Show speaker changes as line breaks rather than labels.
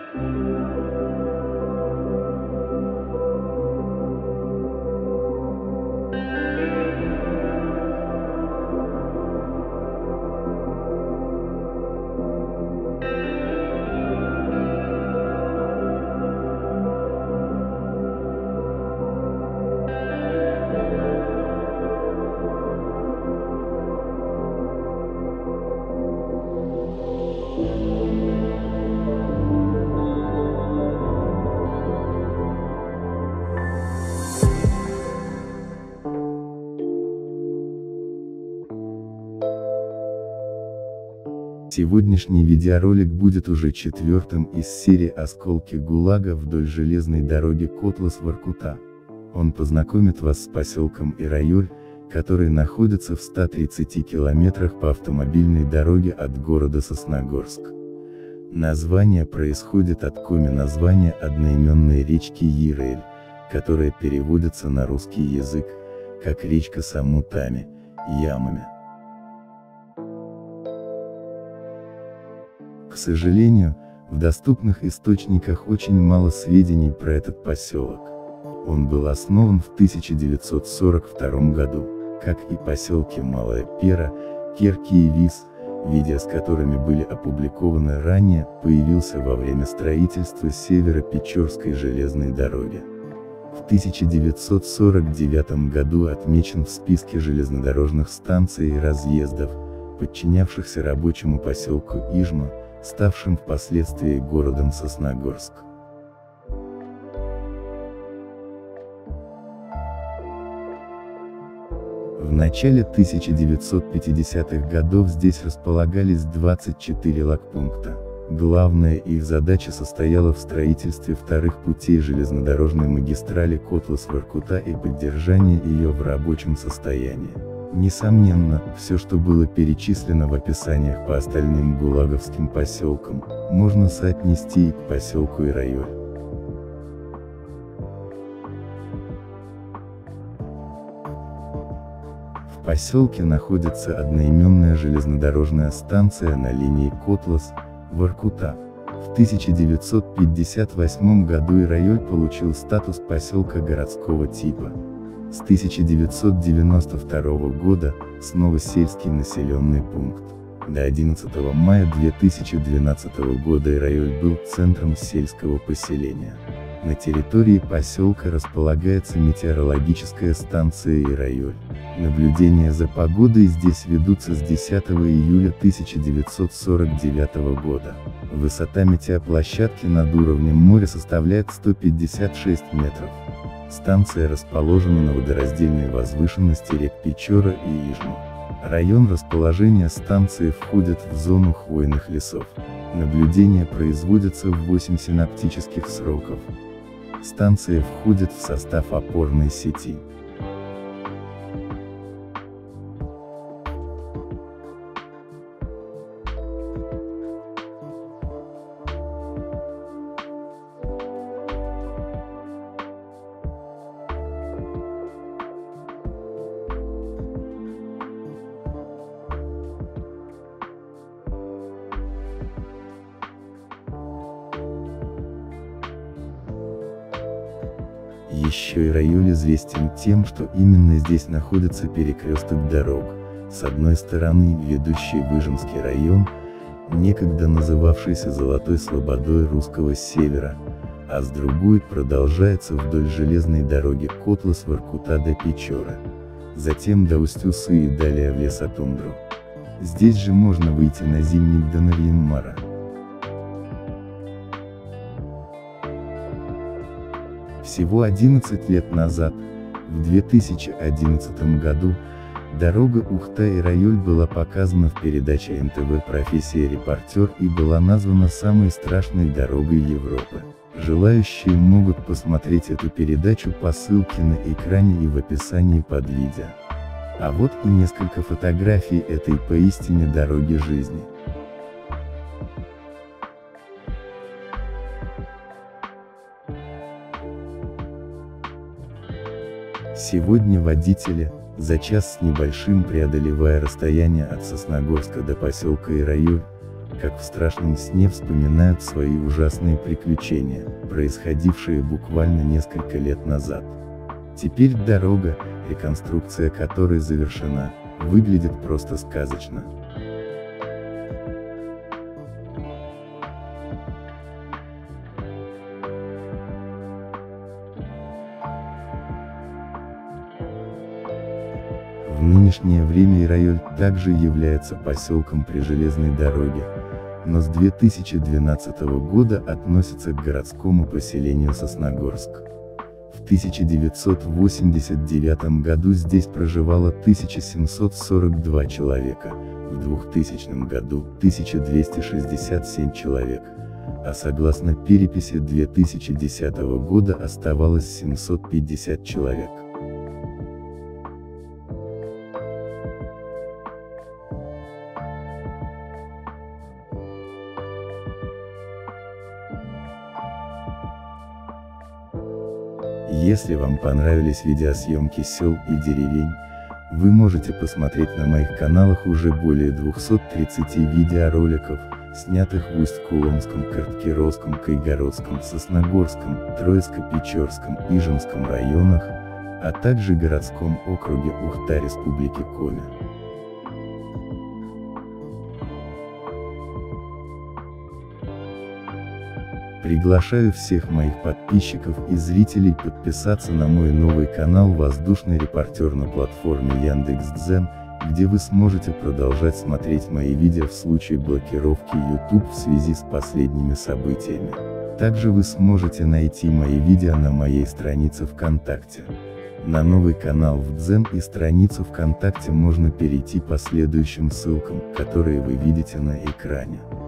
Сегодняшний видеоролик будет уже четвертым из серии «Осколки ГУЛАГа вдоль железной дороги Котлас-Воркута». Он познакомит вас с поселком Ирайоль, который находится в 130 километрах по автомобильной дороге от города Сосногорск. Название происходит от названия одноименной речки Ирайль, которая переводится на русский язык, как речка с омутами, ямами. К сожалению, в доступных источниках очень мало сведений про этот поселок. Он был основан в 1942 году, как и поселки Малая Пера, Керки и Вис, видео с которыми были опубликованы ранее, появился во время строительства Северо-Печорской железной дороги. В 1949 году отмечен в списке железнодорожных станций и разъездов, подчинявшихся рабочему поселку Ижма, ставшим впоследствии городом Сосногорск. В начале 1950-х годов здесь располагались 24 лагпункта. Главная их задача состояла в строительстве вторых путей железнодорожной магистрали Котлас-Воркута и поддержании ее в рабочем состоянии. Несомненно, все, что было перечислено в описаниях по остальным гулаговским поселкам, можно соотнести и к поселку Ирайоль. В поселке находится одноименная железнодорожная станция на линии Котлас-Воркута. В 1958 году Ирайоль получил статус поселка городского типа. С 1992 года, снова сельский населенный пункт. До 11 мая 2012 года Ирайоль был центром сельского поселения. На территории поселка располагается метеорологическая станция Ирайоль. Наблюдения за погодой здесь ведутся с 10 июля 1949 года. Высота метеоплощадки над уровнем моря составляет 156 метров. Станция расположена на водораздельной возвышенности рек Печора и Ижма. Район расположения станции входит в зону хвойных лесов. Наблюдения производятся в 8 синаптических сроков. Станция входит в состав опорной сети. Еще Ирайоль известен тем, что именно здесь находится перекресток дорог, с одной стороны ведущий в Ижемский район, некогда называвшийся Золотой Слободой русского севера, а с другой продолжается вдоль железной дороги Котлас-Воркута до Печоры, затем до Усть-Усы и далее в лесотундру. Здесь же можно выйти на зимник до Нарьян-Мара. Всего 11 лет назад, в 2011 году, дорога Ухта-Ирайоль была показана в передаче НТВ «Профессия репортер» и была названа самой страшной дорогой Европы. Желающие могут посмотреть эту передачу по ссылке на экране и в описании под видео. А вот и несколько фотографий этой поистине дороги жизни. Сегодня водители, за час с небольшим преодолевая расстояние от Сосногорска до поселка Ирайоль, как в страшном сне вспоминают свои ужасные приключения, происходившие буквально несколько лет назад. Теперь дорога, реконструкция которой завершена, выглядит просто сказочно. В нынешнее время Ирайоль также является поселком при железной дороге, но с 2012 года относится к городскому поселению Сосногорск. В 1989 году здесь проживало 1742 человека, в 2000 году – 1267 человек, а согласно переписи 2010 года оставалось 750 человек. Если вам понравились видеосъемки сел и деревень, вы можете посмотреть на моих каналах уже более 230 видеороликов, снятых в Усть-Куломском, Карткировском, Кайгородском, Сосногорском, Троицко-Печорском, Ижемском районах, а также городском округе Ухта Республики Коми. Приглашаю всех моих подписчиков и зрителей подписаться на мой новый канал «Воздушный репортер» на платформе Яндекс.Дзен, где вы сможете продолжать смотреть мои видео в случае блокировки YouTube в связи с последними событиями. Также вы сможете найти мои видео на моей странице ВКонтакте. На новый канал в Дзен и страницу ВКонтакте можно перейти по следующим ссылкам, которые вы видите на экране.